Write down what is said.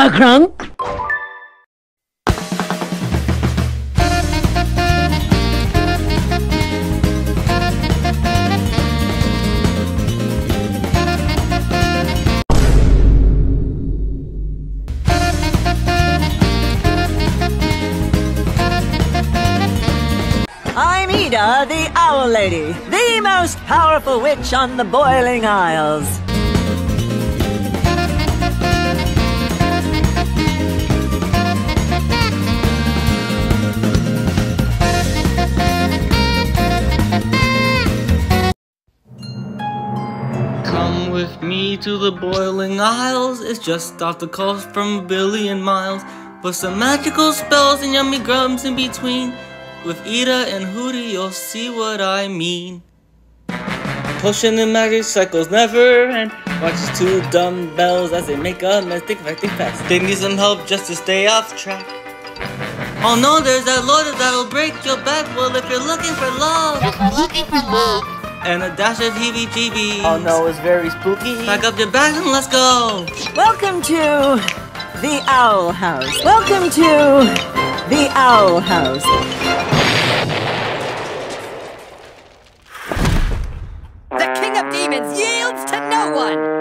crunk. I'm Eda, the Owl Lady, the most powerful witch on the Boiling Isles. Come with me to the Boiling Isles. It's just off the coast from a billion miles. With some magical spells and yummy grubs in between. With Eda and Hootie, you'll see what I mean. Potion and magic cycles never end. Watch these two dumbbells as they make a mess. Think fast. They need some help just to stay off track. Oh no, there's that loader that'll break your back. Well, if you're looking for love, and a dash of heebie-jeebies. Oh no, it's very spooky. Pack up your bags and let's go. Welcome to the Owl House. Welcome to the Owl House. The King of Demons yields to no one!